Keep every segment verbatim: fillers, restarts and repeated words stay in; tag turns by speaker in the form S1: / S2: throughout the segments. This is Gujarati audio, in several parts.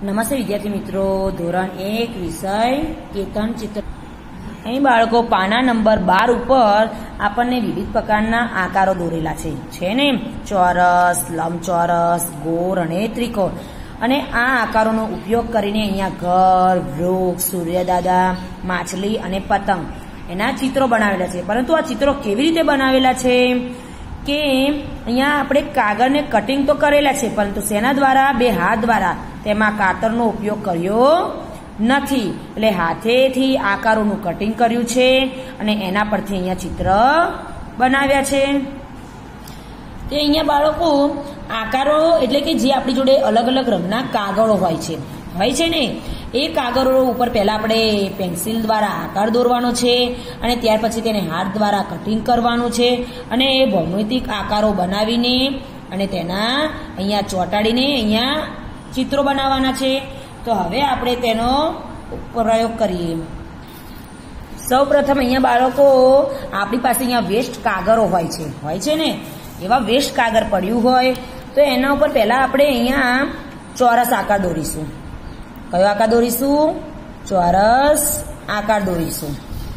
S1: નમસ્તે વિદ્યાર્થી મિત્રો, ધોરણ એક વિષય કેતન ચિત્ર. અહીં બાળકો પાના નંબર બાર ઉપર આપણને વિવિધ પ્રકારના આકારો દોરેલા છે છે ને ચોરસ, લંબચોરસ, ગોળ અને ત્રિકોણ. અને આ આકારોનો ઉપયોગ કરીને અહીંયા ઘર, વૃક્ષ, સૂર્યદાદા, માછલી અને પતંગ એના ચિત્રો બનાવેલા છે. પરંતુ આ ચિત્રો કેવી રીતે બનાવેલા છે કે અહીંયા આપણે કાગળને કટિંગ તો કરેલા છે, પરંતુ શેના દ્વારા? બે હાથ દ્વારા. તેમાં કાતરનો ઉપયોગ કર્યો નથી, એટલે હાથેથી આકારોનું કટિંગ કર્યું છે અને એના પરથી અહીંયા ચિત્ર બનાવ્યા છે. તે અહીંયા બાળકો આકારો એટલે કે જે આપણી જોડે અલગ અલગ રંગના કાગળો હોય છે હોય છે ને એ કાગળો ઉપર પહેલા આપણે પેન્સિલ દ્વારા આકાર દોરવાનો છે અને ત્યાર પછી તેને હાથ દ્વારા કટિંગ કરવાનું છે અને એ ભૌમિતિક આકારો બનાવીને અને તેના અહીંયા ચોંટાડીને અહીંયા ચિત્રો બનાવવાના છે. તો હવે આપણે તેનો પ્રયોગ કરીએ. સૌ પ્રથમ અહીંયા બાળકો આપણી પાસે અહીંયા વેસ્ટ કાગળો હોય છે હોય છે ને એવા વેસ્ટ કાગળ પડ્યું હોય તો એના ઉપર પહેલા આપણે અહીંયા ચોરસ આકાર દોરીશું. કયો આકાર દોરીશું? ચોરસ આકાર દોરીશું.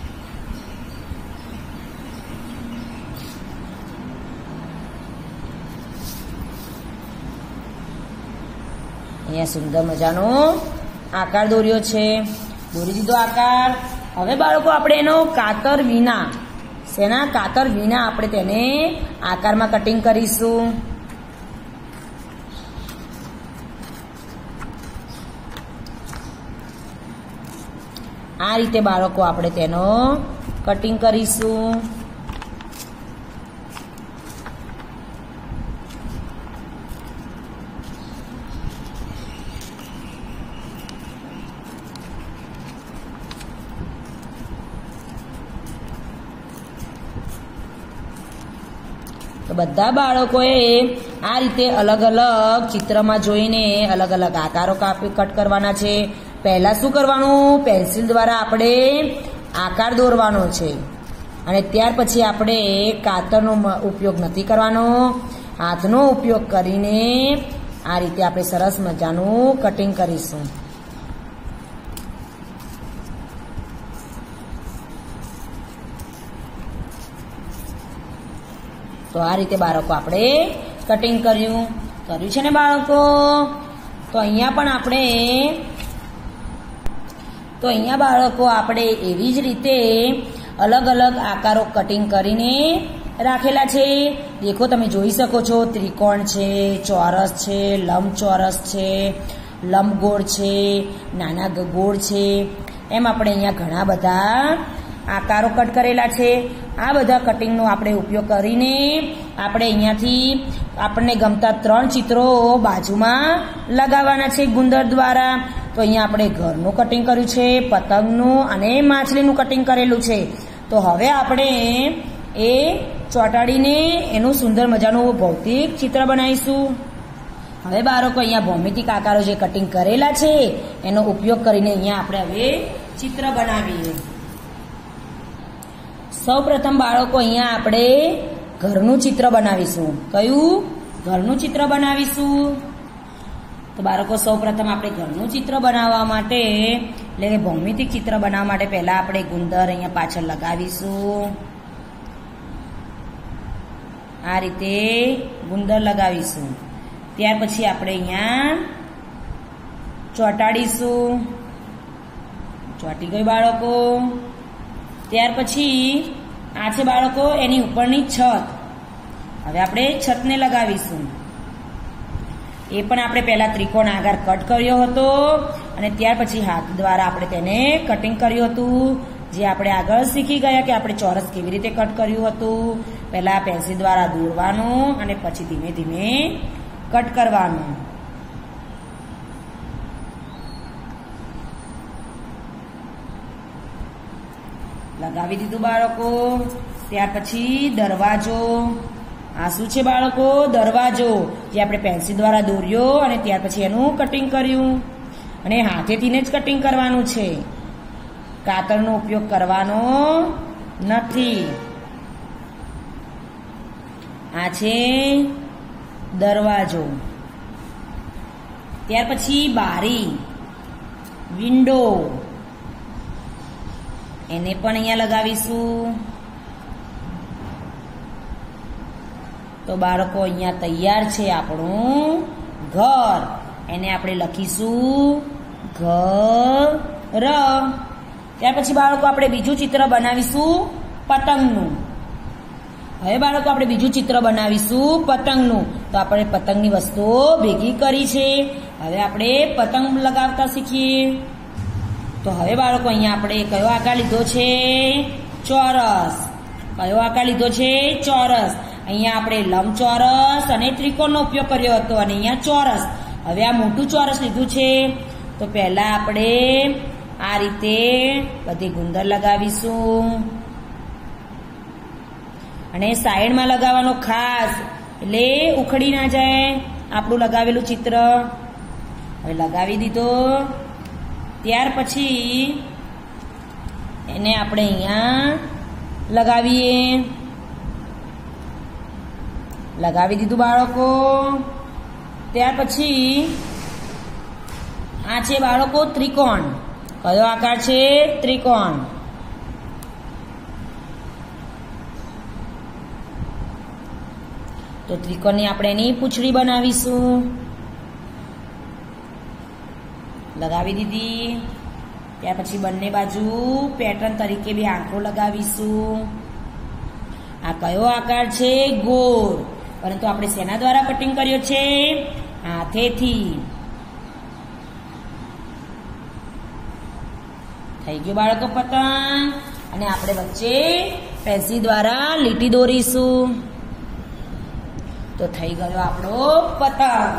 S1: અહીંયા સુંદર મજાનો આકાર દોર્યો છે. દોરી દીધો આકાર. હવે બાળકો આપણે એનો કાતર વિના શેના કાતર વિના આપણે તેને આકારમાં કટિંગ કરીશું. આ રીતે બાળકો આપણે તેનો કટિંગ કરીશું. તો બધા બાળકોએ આ રીતે અલગ અલગ ચિત્રમાં જોઈને અલગ અલગ આકારો કાપી કટ કરવાના છે. પહેલા શું કરવાનું? પેન્સિલ દ્વારા આપણે આકાર દોરવાનો છે અને ત્યાર પછી આપણે કાતરનો ઉપયોગ નથી કરવાનો, હાથનો ઉપયોગ કરીને આ રીતે આપણે સરસ મજાનું કટિંગ કરીશું. તો આ રીતે બાળકો આપણે કટિંગ કર્યું કર્યું છે ને બાળકો. તો અહીંયા પણ આપણે તો અહીંયા બાળકો આપણે એવી જ રીતે અલગ અલગ આકારો કટિંગ કરીને રાખેલા છે. દેખો, તમે જોઈ શકો છો, ત્રિકોણ છે, ચોરસ છે, લંબચોરસ છે, લંબગોળ છે, નાના ગોળ છે, એમ આપણે અહીંયા ઘણા બધા આકારો કટ કરેલા છે. આ બધા કટિંગનો આપણે ઉપયોગ કરીને આપણે અહીંયાથી આપણને ગમતા ત્રણ ચિત્રો બાજુમાં લગાવવાના છે ગુંદર દ્વારા. તો અહીંયા આપણે ઘરનું કટિંગ કર્યું છે, પતંગનું અને માછલીનું કટિંગ કરેલું છે. તો હવે આપણે એ ચોંટાડીને એનું સુંદર મજાનું ભૌતિક ચિત્ર બનાવીશું. હવે બાળકો અહીંયા ભૌમિતિક આકારો જે કટિંગ કરેલા છે એનો ઉપયોગ કરીને અહીંયા આપણે હવે ચિત્ર બનાવીએ. સૌ પ્રથમ બાળકો અહીંયા આપણે ઘરનું ચિત્ર બનાવીશું. કયું? ઘરનું ચિત્ર બનાવીશું. તો બાળકો સૌ પ્રથમ આપણે ઘરનું ચિત્ર બનાવવા માટે એટલે કે ભૌમિતિક ચિત્ર બનાવવા માટે પહેલા આપણે ગુંદર અહીંયા પાછળ લગાવીશું. આ રીતે ગુંદર લગાવીશું. ત્યાર પછી આપણે અહીંયા ચોંટાડીશું. ચોંટી ગઈ બાળકો. ત્યાર પછી આ છે બાળકો એની ઉપરની છત. હવે આપણે છતને લગાવીશું. એ પણ આપણે પહેલા ત્રિકોણ આકાર કટ કર્યો હતો અને ત્યાર પછી હાથ દ્વારા આપણે તેને કટિંગ કર્યું હતું. જે આપણે આગળ શીખી ગયા કે આપણે ચોરસ કેવી રીતે કટ કર્યું હતું. પહેલા પેન્સિલ દ્વારા દોરવાનું અને પછી ધીમે ધીમે કટ કરવાનું. લગાવી દીધું બાળકો. ત્યાર પછી દરવાજો. આ શું છે બાળકો? દરવાજો, જે આપણે પેન્સિલ દ્વારા દોર્યો અને ત્યાર પછી એનું કટિંગ કર્યું અને હાથેથી જ કટિંગ કરવાનું છે, કાતરનો ઉપયોગ કરવાનો નથી. આ છે દરવાજો. ત્યાર પછી બારી, વિન્ડો, એને પણ અહીંયા લગાવીશું. તો બાળકો અહીંયા તૈયાર છે આપણું ઘર. એને આપણે લખીશું ઘર. ત્યાર પછી બાળકો આપણે બીજું ચિત્ર બનાવીશું પતંગનું. હવે બાળકો આપણે બીજું ચિત્ર બનાવીશું પતંગનું. તો આપણે પતંગની વસ્તુઓ ભેગી કરી છે. હવે આપણે પતંગ લગાવતા શીખીએ. તો હવે બાળકો અહીંયા આપણે કયો આકાર લીધો છે? ચોરસ. કયો આકાર લીધો છે? ચોરસ. અહીંયા આપણે લંબચોરસ અને ત્રિકોણનો ઉપયોગ કર્યો હતો અને અહીંયા ચોરસ. હવે આ મોટું ચોરસ લીધું છે. તો પહેલા આપણે આ રીતે બધી ગુંદર લગાવીશું અને સાઈડમાં લગાવવાનો ખાસ, એટલે ઉખડી ના જાય આપણું લગાવેલું ચિત્ર. હવે લગાવી દીધો. ત્યાર પછી એને આપણે અહીંયા લગાવીએ. લગાવી દીધું બાળકો. ત્યાર પછી આ છે બાળકો ત્રિકોણ. કયો આકાર છે? ત્રિકોણ. તો ત્રિકોણની આપણે એની પૂંછડી બનાવીશું. લગાવી દીધી. ત્યાર પછી બંને બાજુ પેટર્ન તરીકે બે આંખો લગાવીશું. આ કયો આકાર છે? ગોળ. પરંતુ આપણે શેના દ્વારા કટિંગ કર્યો છે? હાથેથી. થઈ ગયું બાળકો પતંગ. અને આપણે વચ્ચે પેન્સિલ દ્વારા લીટી દોરીશું. તો થઈ ગયો આપણો પતંગ.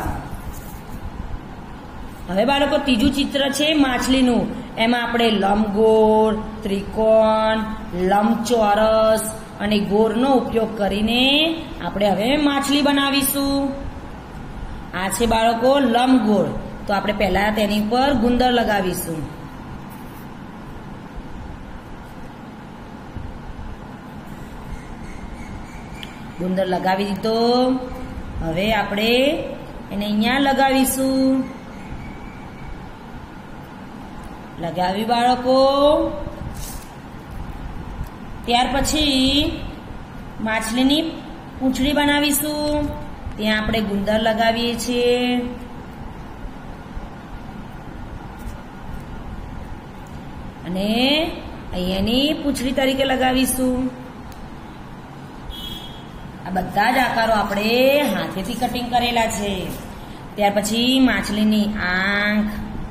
S1: હવે બાળકો ત્રીજું ચિત્ર છે માછલીનું. એમાં આપણે લંબગોળ, ત્રિકોણ, લંબચોરસ અને ગોળનો ઉપયોગ કરીને આપણે હવે માછલી બનાવીશું. આ છે બાળકો લંબગોળ. તો આપણે પહેલા તેની ઉપર ગુંદર લગાવીશું. ગુંદર લગાવી દીધો. હવે આપણે એને અહીંયા લગાવીશું. લગાવી બાળકો. ત્યાર પછી માછલીની પૂંછડી બનાવીશું. ત્યાં આપણે ગુંદર લગાવીએ છીએ. અને અહીંયાની પૂંછડી તરીકે લગાવીશું. આ બધા જ આકારો આપણે હાથેથી કટિંગ કરેલા છે. ત્યાર પછી માછલીની આંખ,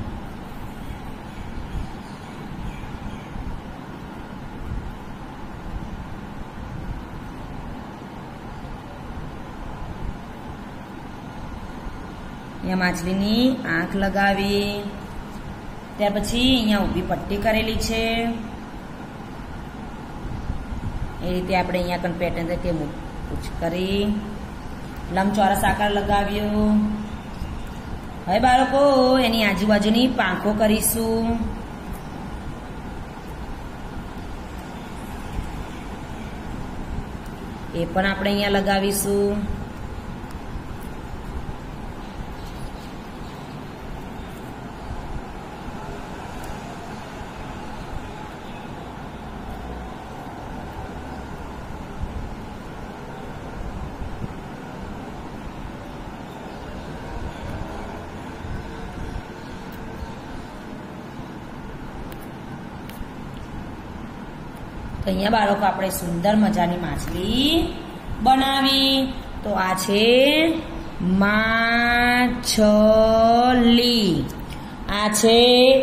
S1: અહીંયા માછલીની આંખ લગાવી. ત્યાર પછી અહીંયા ઊભી પટ્ટી કરેલી છે. એ રીતે આપણે અહીંયા કન પેટર્ન તરીકે પૂછ કરી લંબચોરસ આકાર લગાવ્યો. હવે બાળકો એની આજુબાજુની પાંખો કરીશું. એ પણ આપણે અહીંયા લગાવીશું. તો અહીંયા બાળકો આપણે સુંદર મજાની માછલી બનાવી. તો આ છે માછલી. આ છે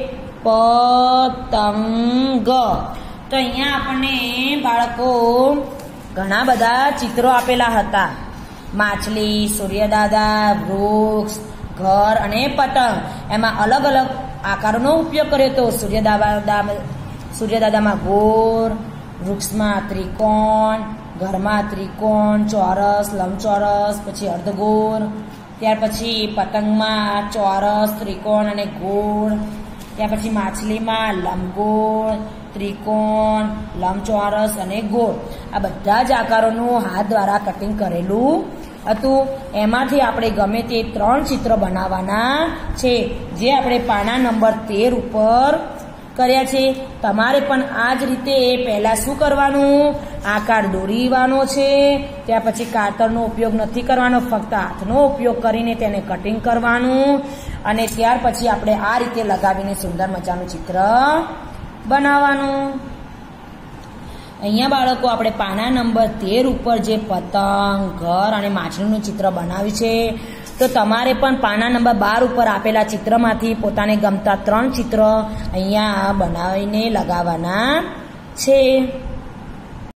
S1: પતંગ. તો અહીંયા આપણને બાળકો ઘણા બધા ચિત્રો આપેલા હતા. માછલી, સૂર્યદાદા, વૃક્ષ, ઘર અને પતંગ. એમાં અલગ અલગ આકારોનો ઉપયોગ કર્યો હતો. સૂર્યદાદા સૂર્યદાદામાં ગોળ, વૃક્ષમાં ત્રિકોણ, ઘરમાં ત્રિકોણ, ચોરસ, લંબચોરસ, પછી અર્ધગોળ. ત્યાર પછી પતંગમાં ચોરસ, ત્રિકોણ અને ગોળ. ત્યાર પછી માછલીમાં લંબગોળ, ત્રિકોણ, લંબચોરસ અને ગોળ. આ બધા જ આકારોનું હાથ દ્વારા કટિંગ કરેલું હતું એમાંથી આપણે ગમે તે ત્રણ ચિત્ર બનાવવાના છે, જે આપણે પાના નંબર તેર ઉપર કર્યા છે. તમારે પણ આ જ રીતે પહેલાં શું કરવાનું, આકાર દોરીવાનો છે. ત્યાર પછી કાતરનો ઉપયોગ નથી કરવાનો, ફક્ત હાથનો ઉપયોગ કરીને તેને કટિંગ કરવાનું અને ત્યાર પછી આપણે આ રીતે લગાવીને સુંદર મજાનું ચિત્ર બનાવવાનું. અહીંયા બાળકો આપણે પાના નંબર તેર ઉપર જે પતંગ, ઘર અને માછલીનું ચિત્ર બનાવ્યું છે, તો તમારે પણ પાના નંબર બાર ઉપર આપેલા ચિત્રમાંથી પોતાને ગમતા ત્રણ ચિત્ર અહીંયા બનાવીને લગાવવાના છે.